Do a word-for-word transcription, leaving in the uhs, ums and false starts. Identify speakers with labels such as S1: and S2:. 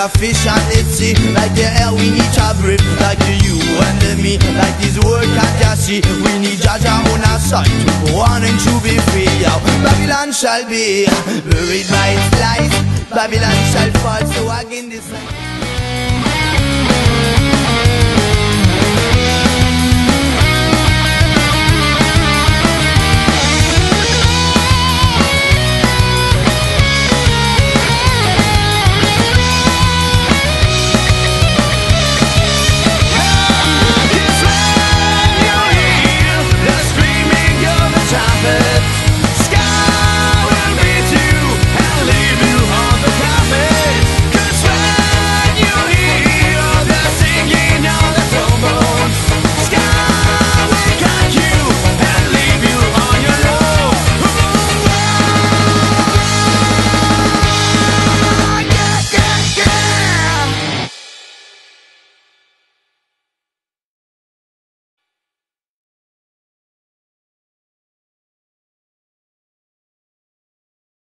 S1: a fish and the sea. Like the air we need to breathe, like the you and the me. Like this world can't just see. We need Jaja on our side to go on and to be free. Yo, Babylon shall be buried by its lies. Babylon shall fall, so again this night.